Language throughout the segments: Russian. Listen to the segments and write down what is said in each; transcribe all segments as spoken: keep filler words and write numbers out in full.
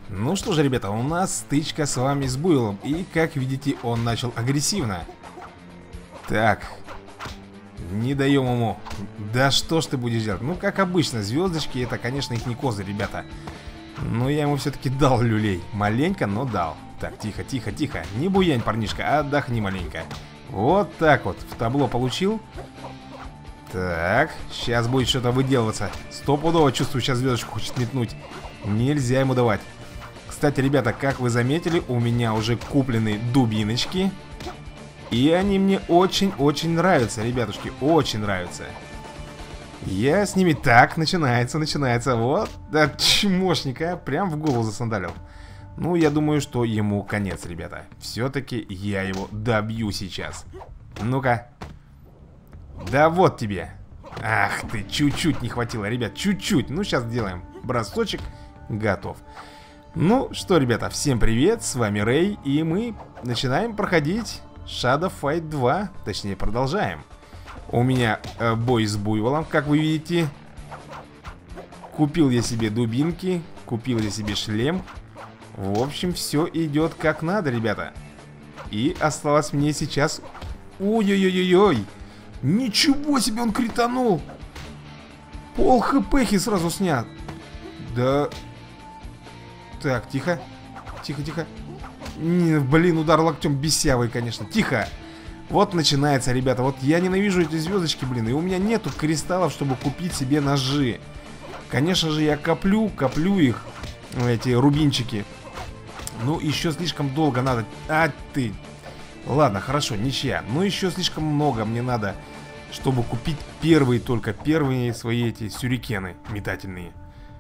Ну что же, ребята, у нас стычка с вами с Буйлом. И, как видите, он начал агрессивно. Так. Не даем ему. Да что ж ты будешь делать? Ну, как обычно, звездочки, это, конечно, их не козырь, ребята. Но я ему все-таки дал люлей. Маленько, но дал. Так, тихо, тихо, тихо. Не буянь, парнишка, отдохни маленько. Вот так вот, в табло получил. Так, сейчас будет что-то выделываться. Стопудово чувствую, сейчас звездочку хочет метнуть. Нельзя ему давать. Кстати, ребята, как вы заметили, у меня уже куплены дубиночки. И они мне очень-очень нравятся, ребятушки, очень нравятся. Я с ними... Так, начинается, начинается. Вот, да, чмошник, а, прям в голову засандалил. Ну, я думаю, что ему конец, ребята. Все-таки я его добью сейчас. Ну-ка. Да вот тебе. Ах ты, чуть-чуть не хватило, ребят, чуть-чуть. Ну, сейчас сделаем бросочек. Готов. Ну что, ребята, всем привет, с вами Рэй. И мы начинаем проходить Shadow Fight два. Точнее, продолжаем. У меня э, бой с буйволом, как вы видите. Купил я себе дубинки. Купил я себе шлем. В общем, все идет как надо, ребята. И осталось мне сейчас... Ой-ой-ой-ой-ой. Ничего себе, он кританул. Пол хпхи сразу снят. Да... Так, тихо. Тихо, тихо. Не, блин, удар локтем бесявый, конечно. Тихо. Вот начинается, ребята. Вот я ненавижу эти звездочки, блин. И у меня нету кристаллов, чтобы купить себе ножи. Конечно же, я коплю, коплю их. Эти рубинчики. Ну, еще слишком долго надо. А ты. Ладно, хорошо, ничья. Но еще слишком много мне надо, чтобы купить первые, только первые свои эти сюрикены метательные.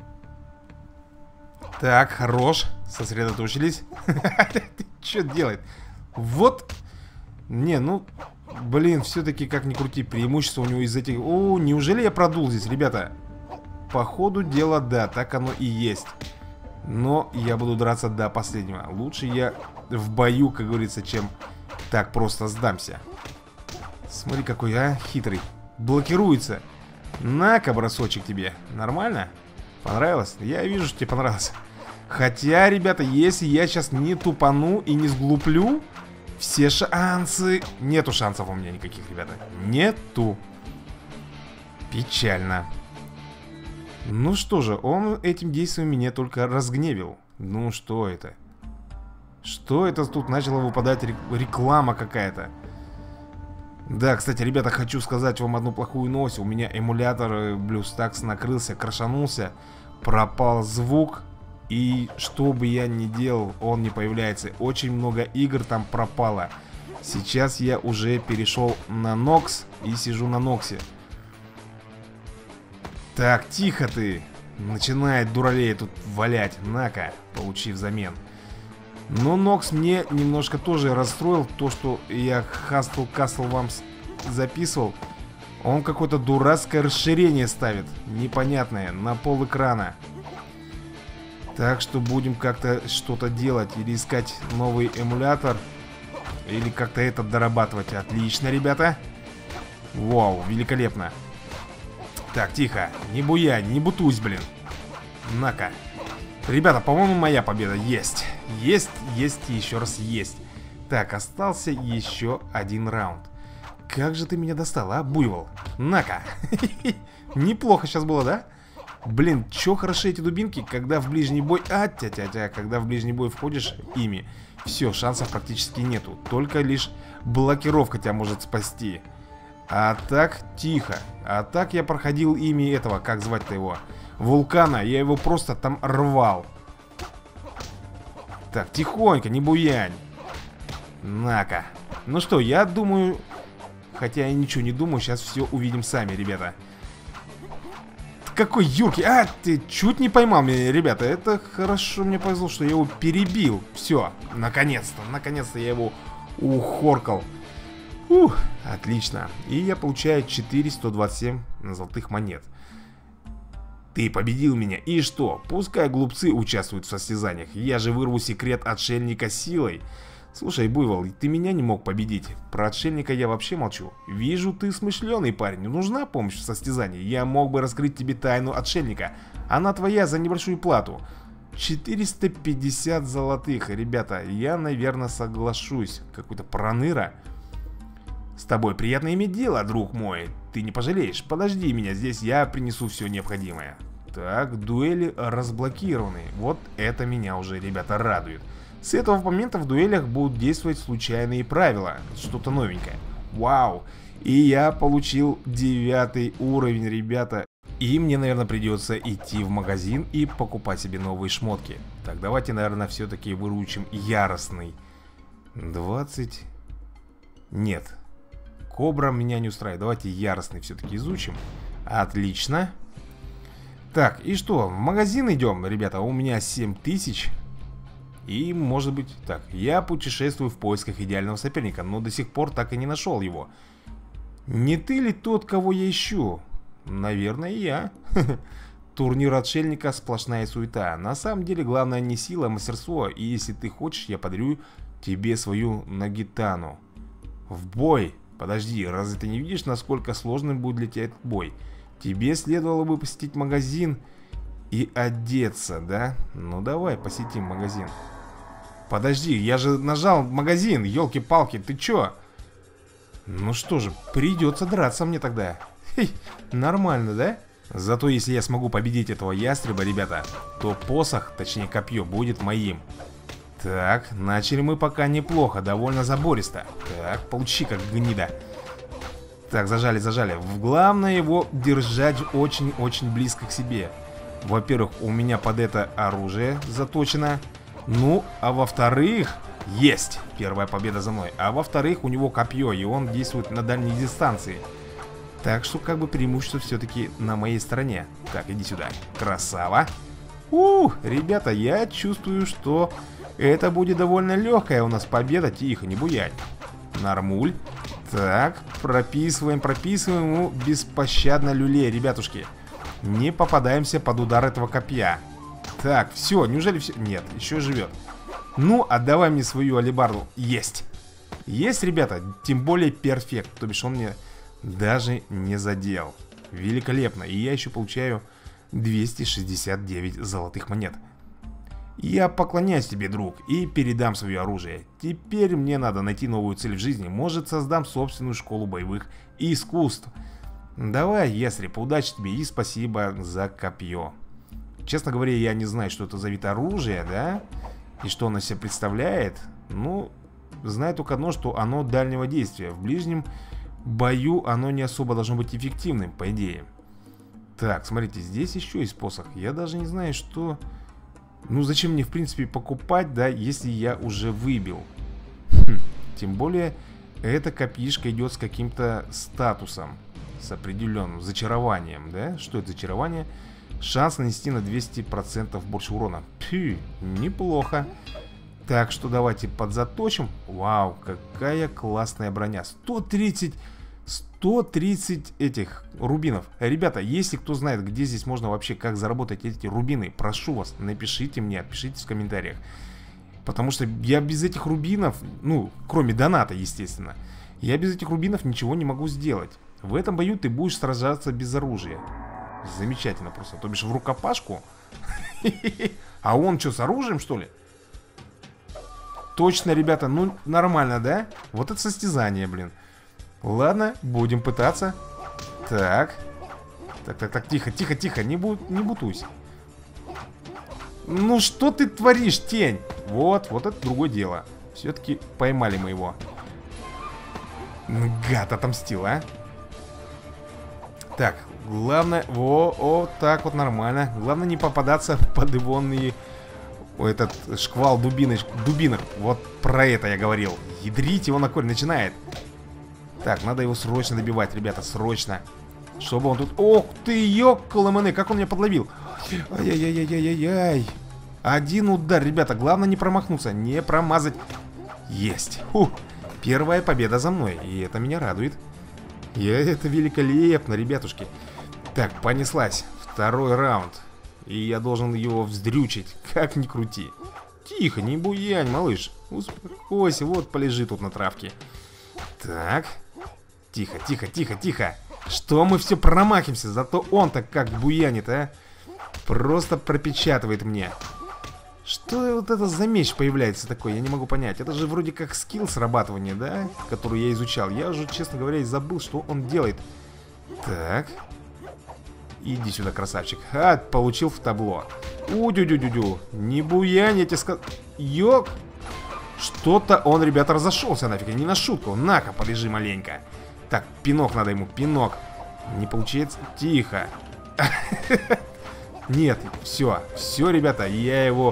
Так, хорош. Сосредоточились. Что делает? Вот. Не, ну, блин, все-таки как ни крути, преимущество у него из этих... О, неужели я продул здесь, ребята? По ходу дела, да, так оно и есть. Но я буду драться до последнего. Лучше я в бою, как говорится, чем так просто сдамся. Смотри, какой, а, хитрый. Блокируется. На-ка, бросочек тебе. Нормально? Понравилось? Я вижу, что тебе понравилось. Хотя, ребята, если я сейчас не тупану и не сглуплю, все шансы... Нету шансов у меня никаких, ребята. Нету. Печально. Ну что же, он этим действием меня только разгневил. Ну что это? Что это тут начала выпадать реклама какая-то? Да, кстати, ребята, хочу сказать вам одну плохую новость. У меня эмулятор BlueStacks накрылся, крашанулся, пропал звук. И что бы я ни делал, он не появляется. Очень много игр там пропало. Сейчас я уже перешел на Nox и сижу на Ноксе. Так, тихо ты. Начинает дуралей тут валять. На-ка, получи взамен. Но Nox мне немножко тоже расстроил. То, что я Hustle Castle вам записывал. Он какое-то дурацкое расширение ставит. Непонятное, на пол экрана. Так что будем как-то что-то делать. Или искать новый эмулятор. Или как-то это дорабатывать. Отлично, ребята. Вау, великолепно. Так, тихо. Не буянь, не бутусь, блин. На-ка. Ребята, по-моему, моя победа. Есть. Есть, есть и еще раз есть. Так, остался еще один раунд. Как же ты меня достал, а, буйвол? На-ка. Неплохо сейчас было, да? Блин, чё хороши эти дубинки, когда в ближний бой... А, тя-тя-тя, когда в ближний бой входишь ими. Все, шансов практически нету. Только лишь блокировка тебя может спасти. А так, тихо. А так я проходил ими этого, как звать-то его? Вулкана, я его просто там рвал. Так, тихонько, не буянь. На-ка. Ну что, я думаю... Хотя я ничего не думаю, сейчас все увидим сами, ребята. Какой юркий. А, ты чуть не поймал меня, ребята. Это хорошо, мне повезло, что я его перебил. Все, наконец-то, наконец-то я его ухоркал. Ух, отлично. И я получаю четыреста сто двадцать семь золотых монет. Ты победил меня. И что? Пускай глупцы участвуют в состязаниях. Я же вырву секрет отшельника силой. Слушай, буйвол, ты меня не мог победить. Про отшельника я вообще молчу. Вижу, ты смышленый парень. Нужна помощь в состязании. Я мог бы раскрыть тебе тайну отшельника. Она твоя за небольшую плату. четыреста пятьдесят золотых. Ребята, я, наверное, соглашусь. Какой-то проныра. С тобой приятно иметь дело, друг мой. Ты не пожалеешь. Подожди меня здесь, я принесу все необходимое. Так, дуэли разблокированы. Вот это меня уже, ребята, радует. С этого момента в дуэлях будут действовать случайные правила. Что-то новенькое. Вау. И я получил девятый уровень, ребята. И мне, наверное, придется идти в магазин и покупать себе новые шмотки. Так, давайте, наверное, все-таки выручим яростный. двадцать. Нет. Кобра меня не устраивает. Давайте яростный все-таки изучим. Отлично. Так, и что? В магазин идем, ребята. У меня семь тысяч. И, может быть... Так, я путешествую в поисках идеального соперника, но до сих пор так и не нашел его. Не ты ли тот, кого я ищу? Наверное, я. Турнир отшельника — сплошная суета. На самом деле, главное не сила, а мастерство. И если ты хочешь, я подарю тебе свою Нагитану. В бой! Подожди, разве ты не видишь, насколько сложным будет для тебя этот бой? Тебе следовало бы посетить магазин и одеться, да? Ну давай, посетим магазин. Подожди, я же нажал магазин, елки-палки, ты чё? Ну что же, придется драться мне тогда. Хей, нормально, да? Зато если я смогу победить этого ястреба, ребята, то посох, точнее копье, будет моим. Так, начали мы пока неплохо, довольно забористо. Так, получи как гнида. Так, зажали, зажали. Главное его держать очень-очень близко к себе. Во-первых, у меня под это оружие заточено. Ну, а во-вторых, есть первая победа за мной. А во-вторых, у него копье, и он действует на дальней дистанции. Так что как бы преимущество все-таки на моей стороне. Так, иди сюда, красава. Ух, ребята, я чувствую, что это будет довольно легкая у нас победа. Тихо, не буянь. Нормуль. Так, прописываем, прописываем ему беспощадно люлей, ребятушки. Не попадаемся под удар этого копья. Так, все, неужели все? Нет, еще живет. Ну, отдавай мне свою алебарду. Есть. Есть, ребята, тем более перфект. То бишь он мне даже не задел. Великолепно. И я еще получаю двести шестьдесят девять золотых монет. Я поклоняюсь тебе, друг, и передам свое оружие. Теперь мне надо найти новую цель в жизни. Может, создам собственную школу боевых искусств. Давай, ястреб, удачи тебе и спасибо за копье. Честно говоря, я не знаю, что это за вид оружия, да? И что оно себя представляет. Ну, знаю только одно, что оно дальнего действия. В ближнем бою оно не особо должно быть эффективным, по идее. Так, смотрите, здесь еще есть посох. Я даже не знаю, что... Ну, зачем мне, в принципе, покупать, да, если я уже выбил. Хм. Тем более, эта копьишка идет с каким-то статусом. С определенным зачарованием, да? Что это зачарование? Шанс нанести на двести процентов больше урона. Пфи, неплохо. Так что давайте подзаточим. Вау, какая классная броня. сто тридцать... сто тридцать этих рубинов. Ребята, если кто знает, где здесь можно вообще, как заработать эти рубины, прошу вас, напишите мне, пишите в комментариях. Потому что я без этих рубинов, ну, кроме доната, естественно, я без этих рубинов ничего не могу сделать. В этом бою ты будешь сражаться без оружия. Замечательно просто. То бишь в рукопашку. А он что, с оружием, что ли? Точно, ребята, ну нормально, да? Вот это состязание, блин. Ладно, будем пытаться. Так. Так, так, так, тихо, тихо, тихо, не, бу не бутуйся. Ну что ты творишь, тень? Вот, вот это другое дело. Все-таки поймали мы его. Гад отомстил, а? Так, главное... Во, о, так вот нормально. Главное не попадаться под ивонные... Этот шквал дубинок, дубинок. Вот про это я говорил. Ядрить его на корень начинает. Так, надо его срочно добивать, ребята, срочно. Чтобы он тут... Ох ты, ёккаламаны, как он меня подловил. Ай-яй-яй-яй-яй-яй. Один удар, ребята, главное не промахнуться, не промазать. Есть. Фу. Первая победа за мной, и это меня радует. И это великолепно, ребятушки. Так, понеслась. Второй раунд. И я должен его вздрючить, как ни крути. Тихо, не буянь, малыш. Успокойся, вот полежи тут на травке. Так. Тихо, тихо, тихо, тихо. Что мы все промахиваемся? Зато он-то как буянит, а? Просто пропечатывает мне. Что вот это за меч появляется такой? Я не могу понять. Это же вроде как скилл срабатывания, да? Который я изучал. Я уже, честно говоря, и забыл, что он делает. Так. Иди сюда, красавчик. А, получил в табло. У-дю-дю-дю-дю. Не буянь, я тебе сказал. Ёк. Что-то он, ребята, разошелся нафиг. Не на шутку. На-ка, полежи маленько. Так, пинок надо ему, пинок. Не получается. Тихо. Нет, все. Все, ребята, я его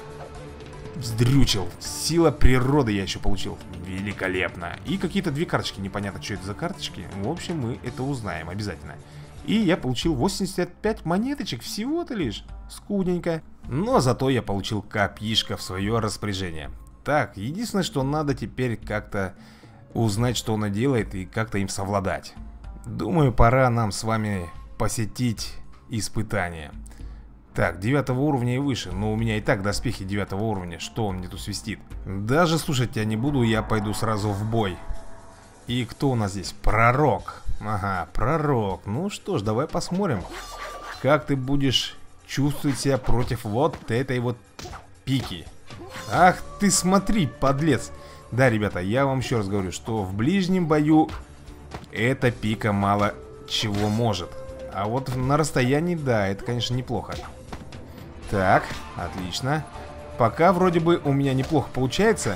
вздрючил. Сила природы я еще получил. Великолепно. И какие-то две карточки. Непонятно, что это за карточки. В общем, мы это узнаем обязательно. И я получил восемьдесят пять монеточек всего-то лишь. Скудненько. Но зато я получил копьишко в свое распоряжение. Так, единственное, что надо теперь как-то узнать, что она делает, и как-то им совладать. Думаю, пора нам с вами посетить испытание. Так, девятого уровня и выше. Но у меня и так доспехи девятого уровня. Что он мне тут свистит? Даже слушать я не буду, я пойду сразу в бой. И кто у нас здесь? Пророк. Ага, пророк. Ну что ж, давай посмотрим, как ты будешь чувствовать себя против вот этой вот пики. Ах ты смотри, подлец. Да, ребята, я вам еще раз говорю, что в ближнем бою эта пика мало чего может. А вот на расстоянии, да, это, конечно, неплохо. Так, отлично. Пока вроде бы у меня неплохо получается.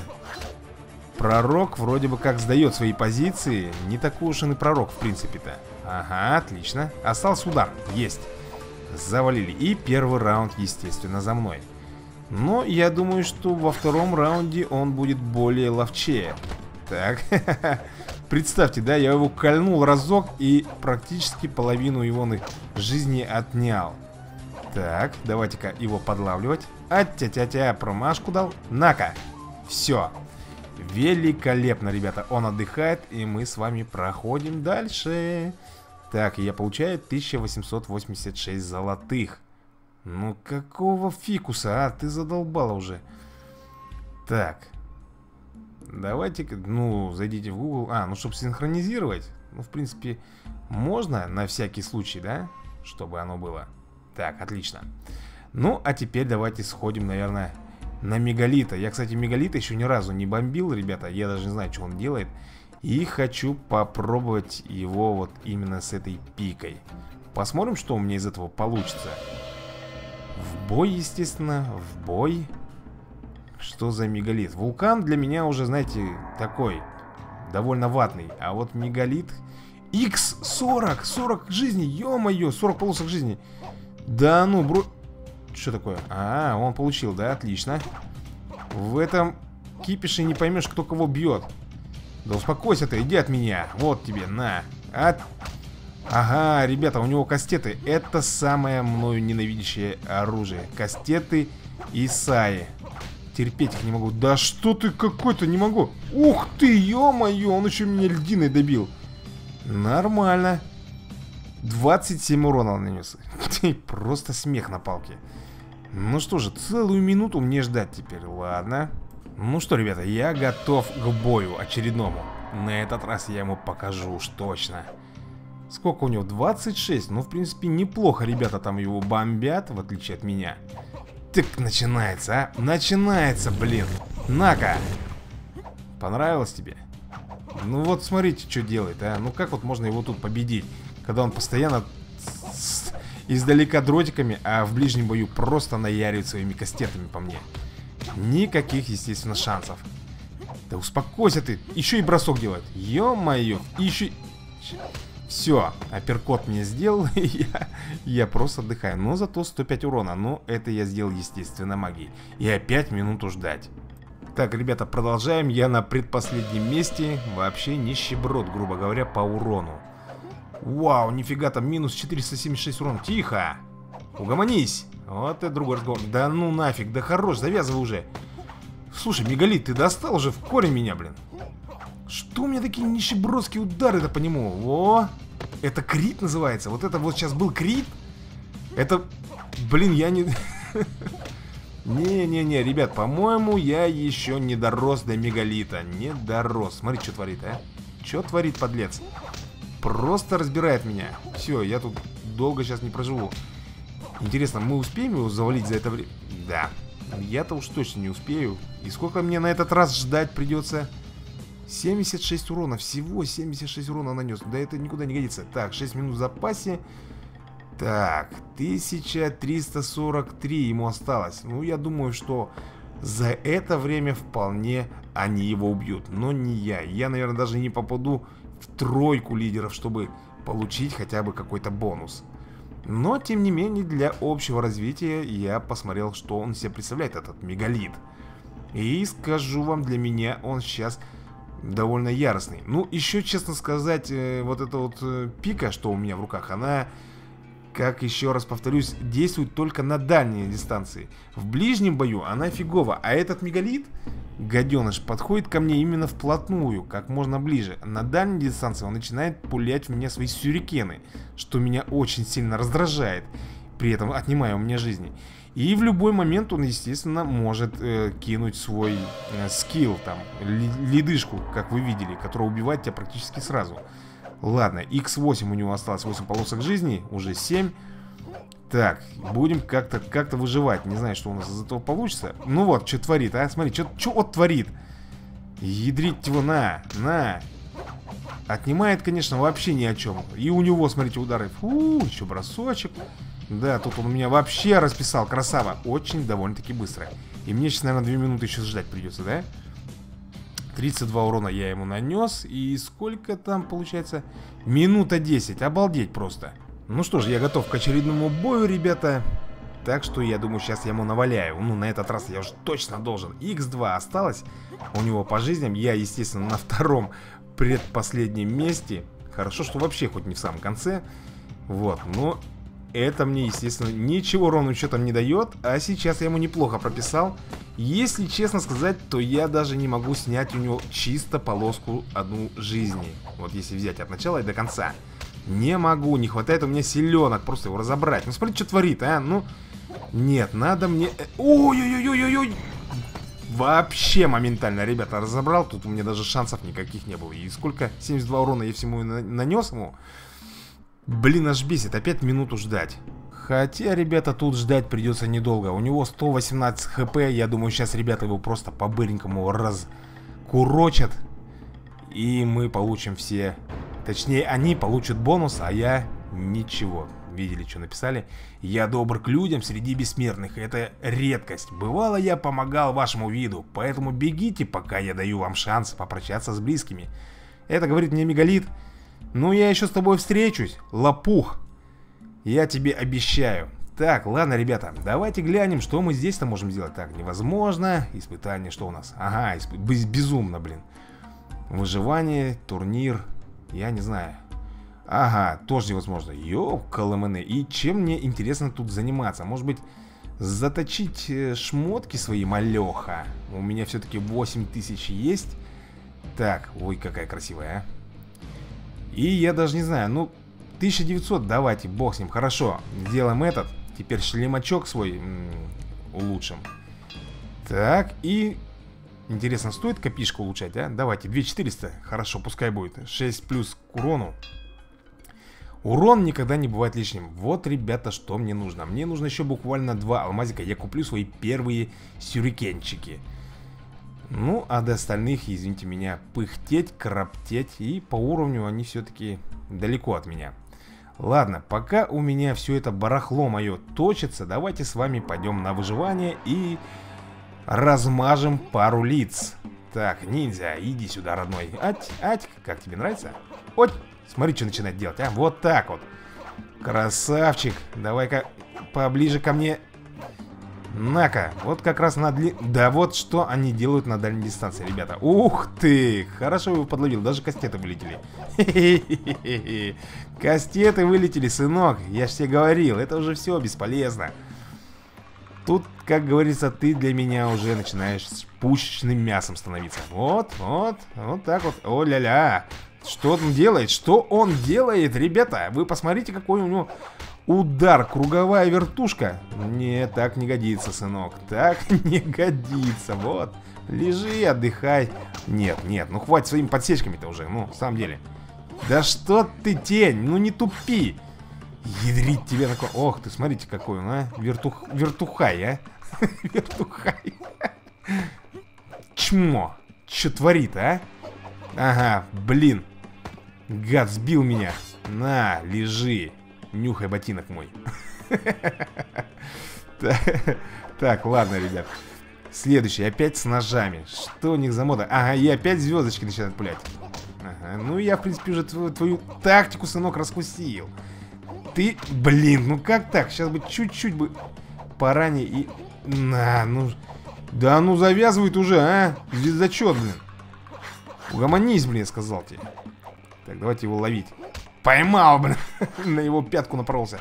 Пророк вроде бы как сдает свои позиции. Не такой уж он и пророк, в принципе-то. Ага, отлично. Остался удар. Есть. Завалили. И первый раунд, естественно, за мной. Но я думаю, что во втором раунде он будет более ловчее. Так, представьте, да, я его кольнул разок и практически половину его жизни отнял. Так, давайте-ка его подлавливать. А-тя-тя-тя, промашку дал. На-ка. Все. Великолепно, ребята. Он отдыхает, и мы с вами проходим дальше. Так, я получаю тысяча восемьсот восемьдесят шесть золотых. Ну какого фикуса, а? Ты задолбала уже. Так. Давайте-ка, ну, зайдите в Google. А, ну, чтобы синхронизировать. Ну, в принципе, можно на всякий случай, да? Чтобы оно было. Так, отлично. Ну, а теперь давайте сходим, наверное, на мегалита. Я, кстати, мегалита еще ни разу не бомбил, ребята. Я даже не знаю, что он делает. И хочу попробовать его вот именно с этой пикой. Посмотрим, что у меня из этого получится. В бой, естественно, в бой. Что за мегалит? Вулкан для меня уже, знаете, такой довольно ватный. А вот мегалит икс сорок, сорок жизней, ё-моё, сорок полосок жизни. Да ну, бро... Что такое? А, он получил, да, отлично. В этом кипише не поймешь, кто кого бьет. Да успокойся ты, иди от меня. Вот тебе, на. От... Ага, ребята, у него кастеты. Это самое мною ненавидящее оружие. Кастеты и саи. Терпеть их не могу. Да что ты какой-то, не могу. Ух ты, ё-моё, он еще меня льдиной добил. Нормально. двадцать семь урона он нанес. Просто смех на палке. Ну что же, целую минуту мне ждать теперь. Ладно. Ну что, ребята, я готов к бою очередному. На этот раз я ему покажу уж точно. Сколько у него? двадцать шесть. Ну, в принципе, неплохо. Ребята там его бомбят, в отличие от меня. Так, начинается, а? Начинается, блин. На-ка. Понравилось тебе? Ну вот, смотрите, что делает, а. Ну как вот можно его тут победить, когда он постоянно издалека дротиками, а в ближнем бою просто наяривает своими кастетами по мне. Никаких, естественно, шансов. Да успокойся ты. Еще и бросок делает. Ё-моё. Еще... Все, апперкот мне сделал, и я, я просто отдыхаю. Но зато сто пять урона. Но это я сделал, естественно, магией. И опять минуту ждать. Так, ребята, продолжаем. Я на предпоследнем месте. Вообще нищеброд, грубо говоря, по урону. Вау, нифига, там минус четыреста семьдесят шесть урона. Тихо. Угомонись. Вот это другой разговор. Да ну нафиг, да хорош, завязывай уже. Слушай, мегалит, ты достал уже в корень меня, блин. Что у меня такие нищебродские удары-то по нему? Во! Это крит называется. Вот это вот сейчас был крит. Это... Блин, я не... Не-не-не, ребят, по-моему, я еще не дорос до мегалита. Не дорос. Смотри, что творит, а. Что творит, подлец? Просто разбирает меня. Все, я тут долго сейчас не проживу. Интересно, мы успеем его завалить за это время? Да. Я-то уж точно не успею. И сколько мне на этот раз ждать придется? семьдесят шесть урона. Всего семьдесят шесть урона нанес. Да это никуда не годится. Так, шесть минут в запасе. Так, тысяча триста сорок три ему осталось. Ну, я думаю, что за это время вполне они его убьют. Но не я. Я, наверное, даже не попаду в тройку лидеров, чтобы получить хотя бы какой-то бонус. Но, тем не менее, для общего развития я посмотрел, что он себе представляет, этот мегалит. И скажу вам, для меня он сейчас довольно яростный. Ну, еще, честно сказать, э, вот эта вот э, пика, что у меня в руках, она, как еще раз повторюсь, действует только на дальней дистанции. В ближнем бою она фигово. А этот мегалит, гаденыш, подходит ко мне именно вплотную, как можно ближе. На дальней дистанции он начинает пулять в меня свои сюрикены, что меня очень сильно раздражает, при этом отнимая у меня жизни. И в любой момент он, естественно, может э, кинуть свой э, скилл, там, ли, ледышку, как вы видели, которая убивает тебя практически сразу. Ладно, икс восемь у него осталось восемь полосок жизни, уже семь. Так, будем как-то как-то выживать. Не знаю, что у нас из этого получится. Ну вот, что творит, а? Смотри, что вот творит. Ядрить его, на, на. Отнимает, конечно, вообще ни о чем. И у него, смотрите, удары. Фу, еще бросочек. Да, тут он у меня вообще расписал, красава. Очень довольно-таки быстро. И мне сейчас, наверное, две минуты еще ждать придется, да? тридцать два урона я ему нанес. И сколько там получается? Минута десять, обалдеть просто. Ну что ж, я готов к очередному бою, ребята. Так что я думаю, сейчас я ему наваляю. Ну, на этот раз я уже точно должен. икс два осталось у него по жизням. Я, естественно, на втором предпоследнем месте. Хорошо, что вообще хоть не в самом конце. Вот, но это мне, естественно, ничего ровным счетом не дает. А сейчас я ему неплохо прописал. Если честно сказать, то я даже не могу снять у него чисто полоску одну жизни. Вот если взять от начала и до конца. Не могу, не хватает у меня силенок просто его разобрать. Ну смотри, что творит, а, ну. Нет, надо мне... Ой-ой-ой-ой-ой. Вообще моментально, ребята, разобрал. Тут у меня даже шансов никаких не было. И сколько? семьдесят два урона я всему нанес ему. Блин, аж бесит, опять минуту ждать. Хотя, ребята, тут ждать придется недолго. У него сто восемнадцать хп. Я думаю, сейчас ребята его просто по-быренькому раскурочат. И мы получим все... Точнее, они получат бонус, а я ничего. Видели, что написали? Я добр к людям среди бессмертных. Это редкость. Бывало, я помогал вашему виду. Поэтому бегите, пока я даю вам шанс попрощаться с близкими. Это говорит мне мегалит. Ну, я еще с тобой встречусь, лопух. Я тебе обещаю. Так, ладно, ребята, давайте глянем, что мы здесь-то можем сделать. Так, невозможно. Испытание, что у нас? Ага, исп... безумно, блин. Выживание, турнир. Я не знаю. Ага, тоже невозможно. Ёп-каламене. И чем мне интересно тут заниматься? Может быть, заточить шмотки свои, малёха? У меня все-таки восемь тысяч есть. Так, ой, какая красивая, а. И я даже не знаю, ну, тысяча девятьсот, давайте, бог с ним. Хорошо, сделаем этот. Теперь шлемачок свой улучшим. Так, и... Интересно, стоит копишку улучшать, а? Давайте, две тысячи четыреста. Хорошо, пускай будет. шесть плюс к урону. Урон никогда не бывает лишним. Вот, ребята, что мне нужно. Мне нужно еще буквально два алмазика. Я куплю свои первые сюрикенчики. Ну, а до остальных, извините меня, пыхтеть, краптеть. И по уровню они все-таки далеко от меня. Ладно, пока у меня все это барахло мое точится, давайте с вами пойдем на выживание и... размажем пару лиц. Так, ниндзя, иди сюда, родной. Ать, ать, как тебе нравится? Ой, смотри, что начинает делать, а? Вот так вот. Красавчик. Давай-ка поближе ко мне. На-ка, вот как раз на дли... Да вот что они делают на дальней дистанции, ребята. Ух ты, хорошо его подловил, даже кастеты вылетели. Хе-хе-хе-хе. Кастеты вылетели, сынок. Я ж тебе говорил, это уже все бесполезно. Тут, как говорится, ты для меня уже начинаешь с пушечным мясом становиться. Вот, вот, вот так вот. О-ля-ля. Что он делает? Что он делает, ребята? Вы посмотрите, какой у него удар. Круговая вертушка. Не, так не годится, сынок. Так не годится. Вот. Лежи, отдыхай. Нет, нет, ну хватит своими подсечками-то уже. Ну, в самом деле. Да что ты, тень? Ну не тупи. Ядрить тебе такой. Ох ты, смотрите, какой он, а. Вертух... Вертухай, а. Вертухай. Чмо. Че творит, а? Ага, блин. Гад сбил меня. На, лежи. Нюхай ботинок мой. Так, ладно, ребят. Следующий, опять с ножами. Что у них за мода? Ага, и опять звездочки начинают пулять. Ага, ну я, в принципе, уже твою, твою тактику, сынок, раскусил. Ты, блин, ну как так? Сейчас бы чуть-чуть бы поранее и... На, ну... Да ну завязывай уже, а? Звездочет, блин. Угомонись, блин, сказал тебе. Так, давайте его ловить. Поймал, блин. На его пятку напоролся.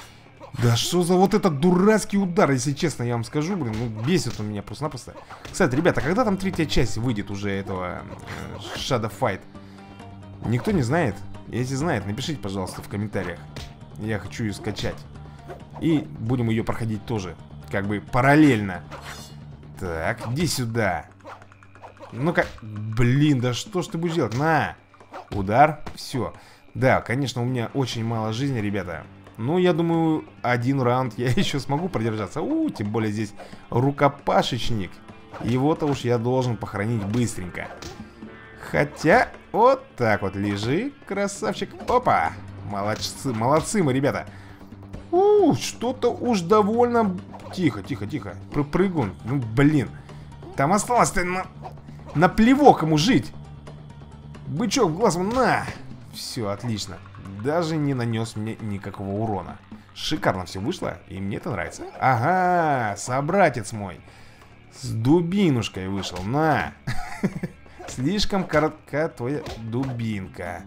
Да что за вот этот дурацкий удар, если честно, я вам скажу, блин. Ну, бесит он меня просто-напросто. Кстати, ребята, когда там третья часть выйдет уже этого э, Shadow Fight? Никто не знает? Если знает, напишите, пожалуйста, в комментариях. Я хочу ее скачать. И будем ее проходить тоже, как бы параллельно. Так, иди сюда. Ну-ка, блин, да что ж ты будешь делать? На! Удар, все. Да, конечно, у меня очень мало жизни, ребята. Но я думаю, один раунд я еще смогу продержаться. У, тем более здесь рукопашечник. Его-то уж я должен похоронить быстренько. Хотя, вот так вот, лежи, красавчик. Опа! Молодцы, молодцы мы, ребята. У, что-то уж довольно... Тихо, тихо, тихо. Пропрыгун. Ну, блин. Там осталось-то на... на плевок ему жить. Бычок в глаз, на. Все, отлично. Даже не нанес мне никакого урона. Шикарно все вышло, и мне это нравится. Ага, собратец мой. С дубинушкой вышел, на. Слишком коротка твоя дубинка.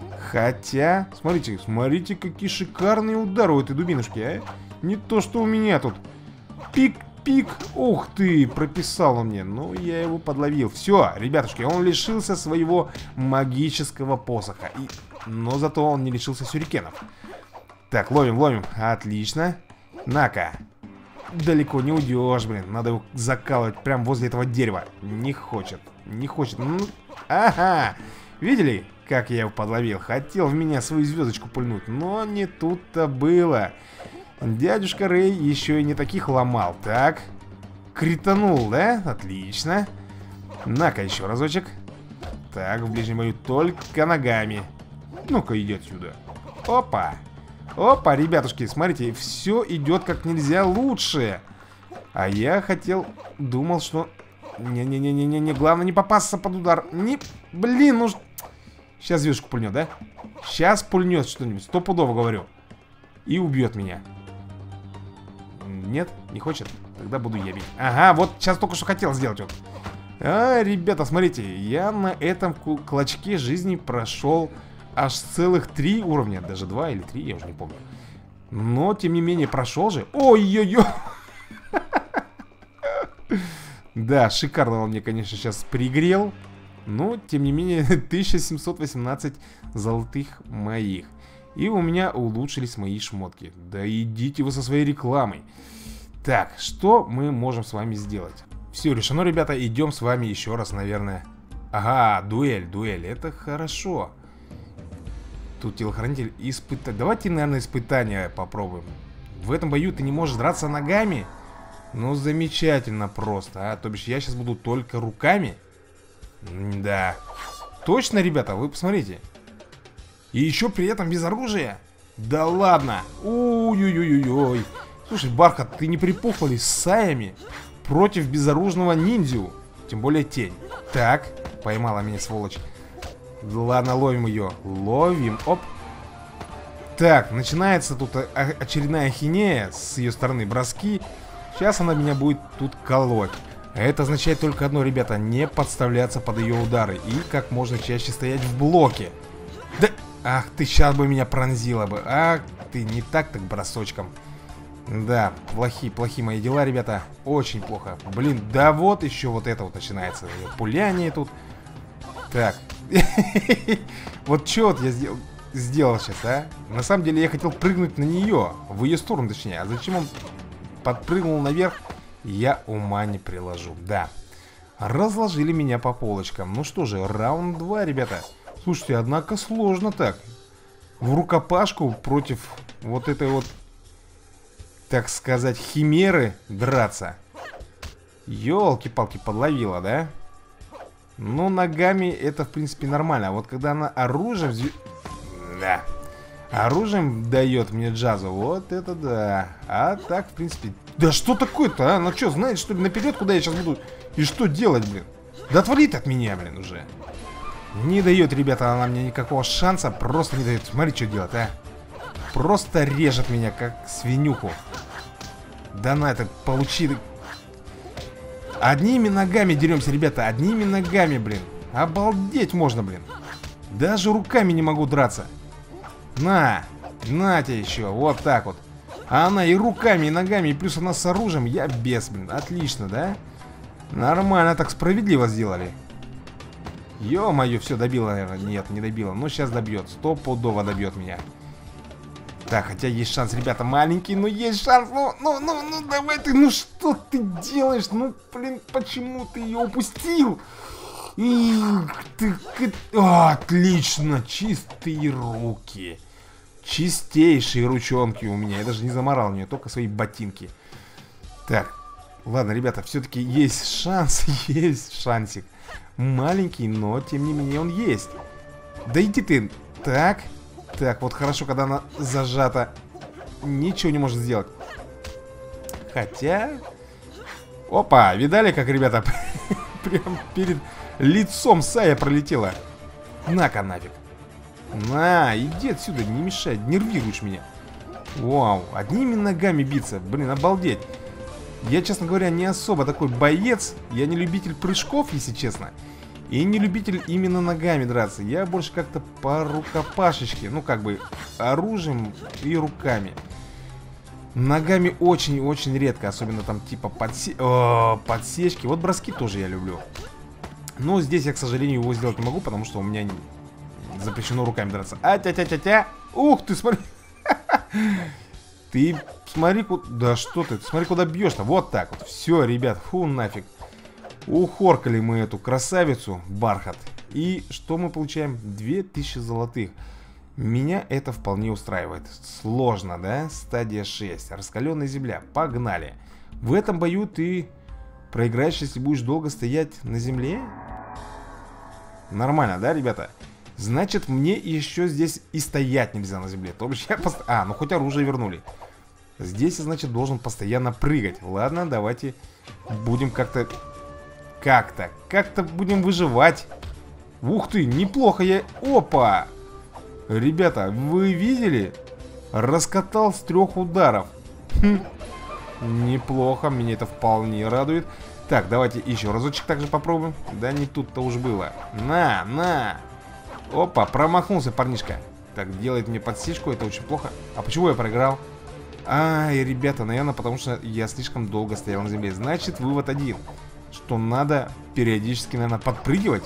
Хотя, смотрите, смотрите, какие шикарные удары у этой дубинушки, а. Не то, что у меня тут. Пик-пик. Ух ты, прописал он мне. Ну, я его подловил. Все, ребятушки, он лишился своего магического посоха. И... Но зато он не лишился сюрикенов. Так, ловим, ловим. Отлично. На-ка. Далеко не уйдешь, блин. Надо его закалывать прямо возле этого дерева. Не хочет. Не хочет. Ну, ага. Видели, как я его подловил? Хотел в меня свою звездочку пульнуть. Но не тут-то было. Дядюшка Рэй еще и не таких ломал. Так. Кританул, да? Отлично. На-ка еще разочек. Так, в ближнем бою только ногами. Ну-ка, иди отсюда. Опа. Опа, ребятушки, смотрите, все идет как нельзя лучше. А я хотел, думал, что... Не-не-не-не-не, главное не попасться под удар. Не, блин, ну... Сейчас звездочку пульнет, да? Сейчас пульнет что-нибудь, стопудово говорю. И убьет меня. Нет, не хочет? Тогда буду я бить. Ага, вот сейчас только что хотел сделать вот. А, ребята, смотрите, я на этом клочке жизни прошел аж целых три уровня. Даже два или три, я уже не помню. Но, тем не менее, прошел же. Ой-ой-ой. Да, шикарно он мне, конечно, сейчас пригрел. Но, тем не менее, тысяча семьсот восемнадцать золотых моих. И у меня улучшились мои шмотки. Да идите вы со своей рекламой. Так, что мы можем с вами сделать? Все решено, ребята, идем с вами еще раз, наверное. Ага, дуэль, дуэль, это хорошо. Тут телохранитель испытать. Давайте, наверное, испытания попробуем. В этом бою ты не можешь драться ногами? Ну, замечательно просто, а. То бишь я сейчас буду только руками? Да. Точно, ребята, вы посмотрите. И еще при этом без оружия? Да ладно. Ой-ой-ой-ой. Слушай, Бархат, ты не припухла ли с саями против безоружного ниндзю? Тем более тень. Так, поймала меня, сволочь. Ладно, ловим ее. Ловим, оп. Так, начинается тут очередная ахинея с ее стороны, броски. Сейчас она меня будет тут колоть. Это означает только одно, ребята, не подставляться под ее удары и как можно чаще стоять в блоке. Да, ах ты, сейчас бы меня пронзила бы. Ах ты, не так так бросочком. Да, плохие, плохие мои дела, ребята. Очень плохо. Блин, да вот еще вот это вот начинается. Пуляние тут. Так. Вот что вот я сделал, сделал сейчас, а? На самом деле я хотел прыгнуть на нее. В ее сторону, точнее. А зачем он подпрыгнул наверх? Я ума не приложу. Да. Разложили меня по полочкам. Ну что же, раунд два, ребята. Слушайте, однако сложно так. В рукопашку против вот этой вот так сказать, химеры драться. Ёлки-палки, подловила, да? Ну, ногами это, в принципе, нормально. А вот когда она оружием... Да. Оружием дает мне Джазу. Вот это да. А так, в принципе... Да что такое-то, а? Она что, знает, что ли, наперед, куда я сейчас буду? И что делать, блин? Да отвали ты от меня, блин, уже. Не дает, ребята, она мне никакого шанса. Просто не дает. Смотри, что делать, а? Просто режет меня, как свинюху. Да на это, получи. Одними ногами деремся, ребята. Одними ногами, блин. Обалдеть можно, блин. Даже руками не могу драться. На, на тебе еще, вот так вот. А она и руками, и ногами, и плюс она с оружием. Я без, блин, отлично, да? Нормально, так справедливо сделали. Ё-моё, все, добила, наверное. Нет, не добила, но сейчас добьет. Стопудово добьет меня. Так, хотя есть шанс, ребята, маленький, но есть шанс. Ну, ну, ну, ну, давай ты, ну что ты делаешь? Ну, блин, почему ты ее упустил? Их ты, о, отлично, чистые руки. Чистейшие ручонки у меня. Я даже не заморал мне, только свои ботинки. Так, ладно, ребята, все-таки есть шанс, есть шансик. Маленький, но тем не менее он есть. Да иди ты. Так, так, вот хорошо, когда она зажата. Ничего не может сделать. Хотя... Опа, видали, как, ребята, прям перед лицом Сая пролетела. На-ка нафиг. На, иди отсюда, не мешай, нервируешь меня. Вау, одними ногами биться, блин, обалдеть. Я, честно говоря, не особо такой боец. Я не любитель прыжков, если честно. И не любитель именно ногами драться. Я больше как-то по рукопашечке. Ну, как бы, оружием и руками. Ногами очень-очень редко. Особенно там типа подсе... О, подсечки. Вот броски тоже я люблю. Но здесь я, к сожалению, его сделать не могу, потому что у меня не... запрещено руками драться. А-тя-тя-тя-тя. Ух ты, смотри. Ты смотри, куда... Да что ты, смотри, куда бьешь-то. Вот так вот. Все, ребят, фу нафиг. Ухоркали мы эту красавицу, бархат. И что мы получаем? две тысячи золотых. Меня это вполне устраивает. Сложно, да? Стадия шесть. Раскаленная земля. Погнали. В этом бою ты проиграешь, если будешь долго стоять на земле? Нормально, да, ребята? Значит, мне еще здесь и стоять нельзя на земле. То бишь я пост... А, ну хоть оружие вернули. Здесь, значит, должен постоянно прыгать. Ладно, давайте будем как-то... Как-то, как-то будем выживать. Ух ты, неплохо я... Опа! Ребята, вы видели? Раскатал с трех ударов. Хм. Неплохо, меня это вполне радует. Так, давайте еще разочек также попробуем. Да не тут-то уж было. На, на! Опа, промахнулся парнишка. Так, делает мне подсечку, это очень плохо. А почему я проиграл? Ай, ребята, наверное, потому что я слишком долго стоял на земле. Значит, вывод один. Что надо периодически, наверное, подпрыгивать.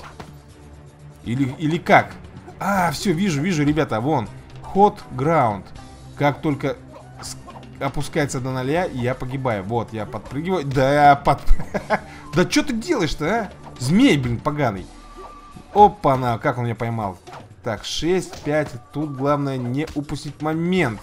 Или, или как? А, все, вижу, вижу, ребята, вон. Hot ground. Как только опускается до ноля, я погибаю. Вот, я подпрыгиваю. Да, под... Да что ты делаешь-то, а? Змей, блин, поганый. Опа-на, как он меня поймал. Так, шесть, пять. Тут главное не упустить момент.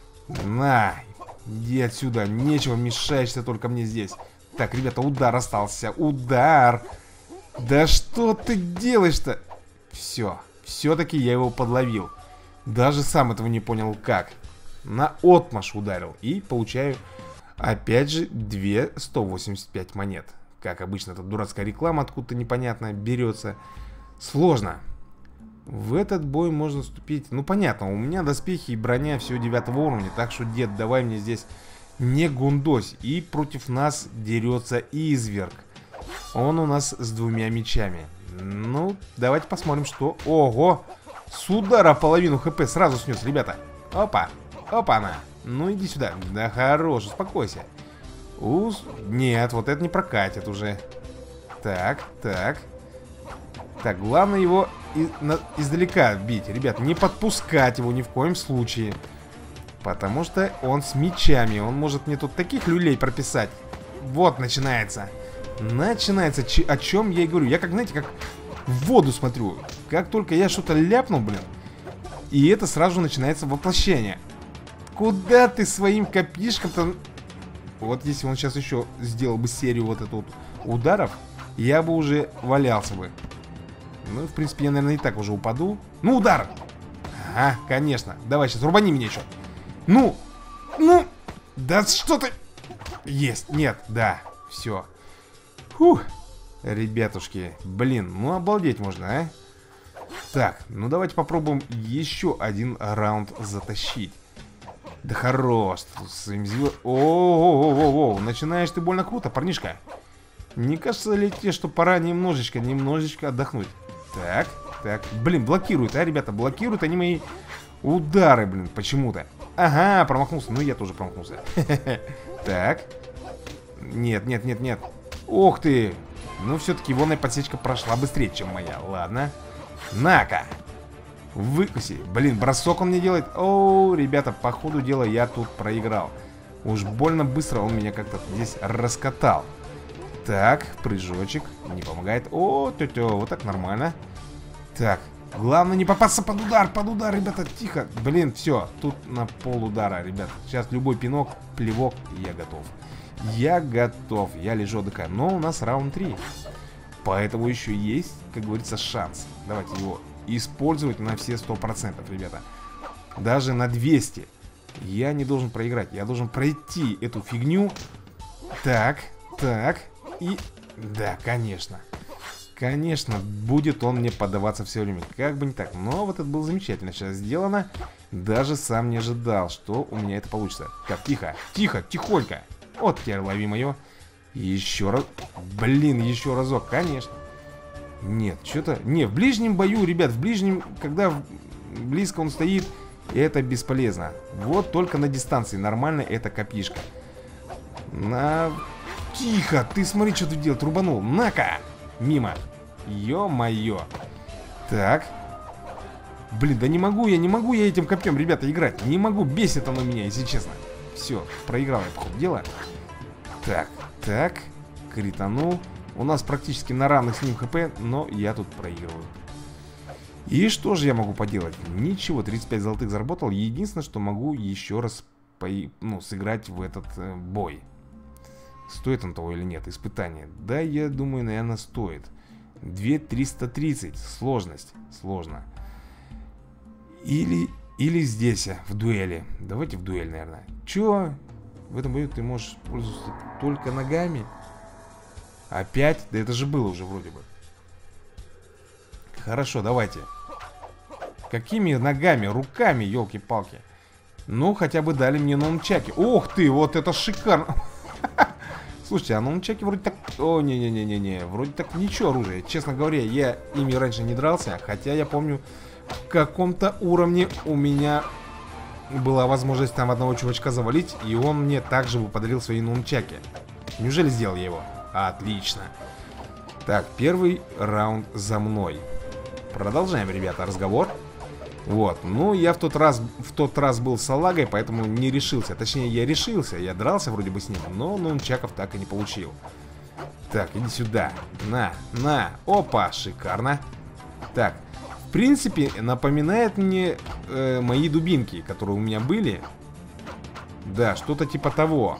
На, иди отсюда. Нечего, мешаешься только мне здесь. Так, ребята, удар остался. Удар. Да что ты делаешь-то? Все, все-таки я его подловил. Даже сам этого не понял как. На отмашь ударил. И получаю, опять же, две сто восемьдесят пять монет. Как обычно, эта дурацкая реклама откуда-то непонятно берется. Сложно. В этот бой можно вступить. Ну, понятно, у меня доспехи и броня всего девятого уровня. Так что, дед, давай мне здесь не гундось. И против нас дерется изверг. Он у нас с двумя мечами. Ну, давайте посмотрим, что... Ого! С удара половину хп сразу снес, ребята. Опа! Опа-на! Ну, иди сюда. Да хорош, успокойся. Ус... Нет, вот это не прокатит уже. Так, так. Так, главное его из... на... издалека бить. Ребят, не подпускать его ни в коем случае. Потому что он с мечами. Он может мне тут таких люлей прописать. Вот начинается. Начинается, Ч... о чем я и говорю. Я как, знаете, как в воду смотрю. Как только я что-то ляпнул, блин, и это сразу начинается воплощение. Куда ты своим копишком-то Вот если он сейчас еще сделал бы серию вот эту вот ударов, я бы уже валялся бы. Ну, в принципе, я, наверное, и так уже упаду. Ну, удар! Ага, конечно. Давай сейчас, рубани меня еще. Ну, ну, да что ты... Есть, нет, да, все. Фух, ребятушки, блин, ну обалдеть можно, а? Так, ну давайте попробуем еще один раунд затащить. Да хорош. О-о-о-о-о, начинаешь ты больно круто, парнишка. Не кажется ли тебе, что пора немножечко, немножечко отдохнуть? Так, так, блин, блокируют, а, ребята, блокируют они мои удары, блин, почему-то. Ага, промахнулся, ну я тоже промахнулся. Так. Нет, нет, нет, нет. Ох ты. Ну все-таки ионная подсечка прошла быстрее, чем моя. Ладно. На-ка. Выкуси. Блин, бросок он мне делает. О, ребята, по ходу дела я тут проиграл. Уж больно быстро он меня как-то здесь раскатал. Так, прыжочек. Не помогает. О, тетя, вот так нормально. Так, главное не попасться под удар. Под удар, ребята, тихо. Блин, все, тут на пол удара, ребят. Сейчас любой пинок, плевок, и я готов. Я готов, я лежу отдыхаю. Но у нас раунд три. Поэтому еще есть, как говорится, шанс. Давайте его использовать на все сто процентов, ребята. Даже на двести. Я не должен проиграть. Я должен пройти эту фигню. Так, так. И... Да, конечно. Конечно, будет он мне поддаваться все время. Как бы не так. Но вот это было замечательно сейчас сделано. Даже сам не ожидал, что у меня это получится. Так, тихо, тихо, тихонько. Вот теперь лови мое. Еще раз. Блин, еще разок, конечно. Нет, что-то... Не, в ближнем бою, ребят, в ближнем, когда близко он стоит, это бесполезно. Вот только на дистанции нормально это копишка. На... Тихо, ты смотри, что ты делал, трубанул. На-ка! Мимо. Ё-моё. Так. Блин, да не могу я, не могу я этим копьем, ребята, играть. Не могу, бесит оно меня, если честно. Все, проиграл я, походу, дело. Так, так. Кританул. У нас практически на равных с ним хп, но я тут проигрываю. И что же я могу поделать? Ничего, тридцать пять золотых заработал. Единственное, что могу еще раз по... ну, сыграть в этот э, бой. Стоит он того или нет? Испытание. Да, я думаю, наверное, стоит. две тысячи триста тридцать. Сложность. Сложно. Или, или здесь, в дуэли. Давайте в дуэль, наверное. Чё? В этом бою ты можешь пользоваться только ногами? Опять? Да это же было уже вроде бы. Хорошо, давайте. Какими ногами? Руками, елки-палки. Ну, хотя бы дали мне нунчаки. Ох ты, вот это шикарно. Слушайте, а нунчаки вроде так... О, не-не-не-не-не. Вроде так ничего оружия. Честно говоря, я ими раньше не дрался. Хотя я помню, в каком-то уровне у меня была возможность там одного чувачка завалить. И он мне также бы подарил свои нунчаки. Неужели сделал я его? Отлично. Так, первый раунд за мной. Продолжаем, ребята, разговор. Вот, ну я в тот раз в тот раз был с салагой, поэтому не решился. Точнее, я решился, я дрался вроде бы с ним, но нунчаков так и не получил. Так, иди сюда. На, на, опа, шикарно. Так, в принципе, напоминает мне э, мои дубинки, которые у меня были. Да, что-то типа того.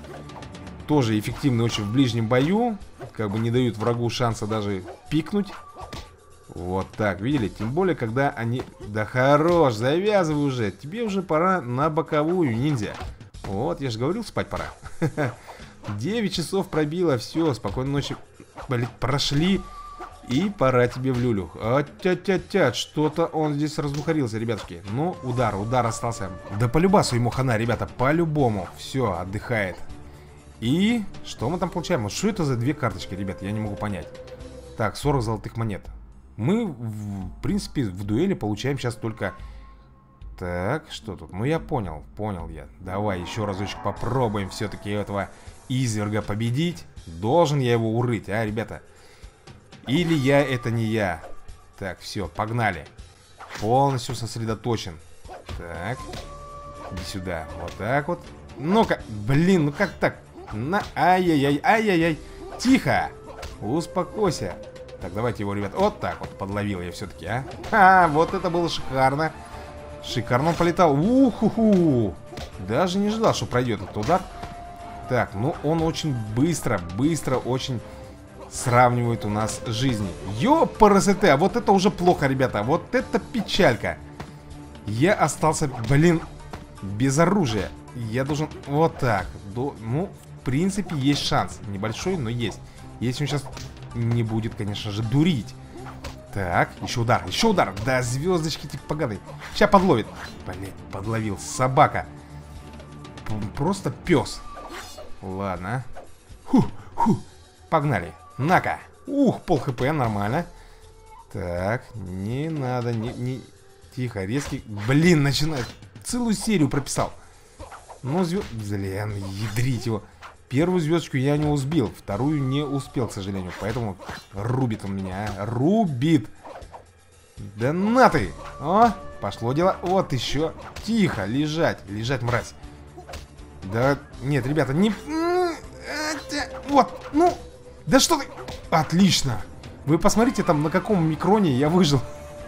Тоже эффективны очень в ближнем бою. Как бы не дают врагу шанса даже пикнуть. Вот так, видели? Тем более, когда они... Да хорош, завязывай уже. Тебе уже пора на боковую, ниндзя. Вот, я же говорил, спать пора. девять часов пробило, все, спокойной ночи. Блин, прошли. И пора тебе в люлю. А-тя-тя-тя, что-то он здесь раздухарился, ребятушки. Ну, удар, удар остался. Да по любасу ему хана, ребята, по-любому. Все, отдыхает. И что мы там получаем? Что это за две карточки, ребят? Я не могу понять. Так, сорок золотых монет. Мы, в принципе, в дуэли получаем сейчас только... Так, что тут? Ну, я понял, понял я. Давай еще разочек попробуем все-таки этого изверга победить. Должен я его урыть, а, ребята? Или я, это не я. Так, все, погнали. Полностью сосредоточен. Так, иди сюда, вот так вот. Ну-ка, блин, ну как так? На, ай-яй-яй, ай-яй-яй. Тихо, успокойся. Так, давайте его, ребят, вот так вот подловил я все-таки, а. Ха, вот это было шикарно. Шикарно он полетал. Уху-ху. Даже не ждал, что пройдет этот удар. Так, ну он очень быстро, быстро очень сравнивает у нас жизни. Ёпарасоте, а вот это уже плохо, ребята. Вот это печалька. Я остался, блин, без оружия. Я должен вот так. До... Ну, в принципе, есть шанс. Небольшой, но есть. Если он сейчас не будет, конечно же, дурить. Так, еще удар, еще удар. Да, звездочки типа погадай. Сейчас подловит. Блин, подловил. Собака. Просто пес. Ладно. Фу, фу. Погнали. На-ка. Ух, пол хп, нормально. Так, не надо, не, не... Тихо, резкий. Блин, начинает. Целую серию прописал. Ну, звезд... Блин, ядрить его. Первую звездочку я не сбил, вторую не успел, к сожалению. Поэтому рубит он меня, а? Рубит. Да на ты. О, пошло дело. Вот еще. Тихо, лежать, лежать, мразь. Да, нет, ребята, не... Вот, ну... Да что ты... Отлично. Вы посмотрите там, на каком микроне я выжил.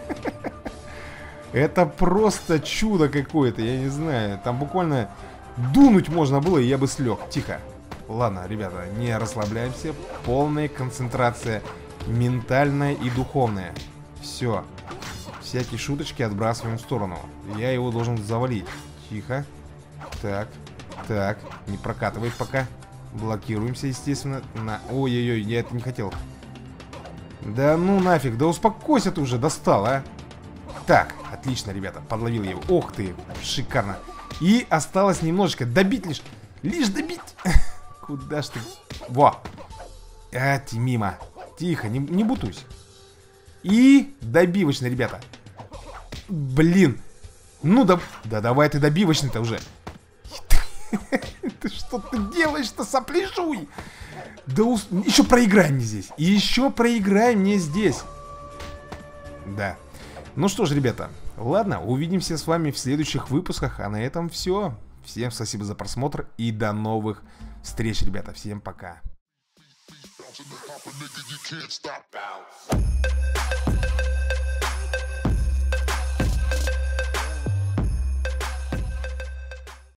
Это просто чудо какое-то, я не знаю. Там буквально дунуть можно было, и я бы слег. Тихо. Ладно, ребята, не расслабляемся. Полная концентрация ментальная и духовная. Все. Всякие шуточки отбрасываем в сторону. Я его должен завалить. Тихо. Так, так, не прокатывает пока. Блокируемся, естественно. На... Ой-ой-ой, я это не хотел. Да ну нафиг, да успокойся ты уже, достал, а. Так, отлично, ребята, подловил я его. Ох ты, шикарно. И осталось немножечко добить лишь. Лишь добить. Куда ж ты? Во. А, ты мимо. Тихо, не, не бутуйся. И добивочно, ребята. Блин. Ну да, да давай ты добивочный-то уже. Ты что ты делаешь-то, сопляжуй? Да ус... еще проиграй мне здесь. И еще проиграй мне здесь. Да. Ну что ж, ребята, ладно, увидимся с вами в следующих выпусках. А на этом все. Всем спасибо за просмотр и до новых встреч, ребята. Всем пока.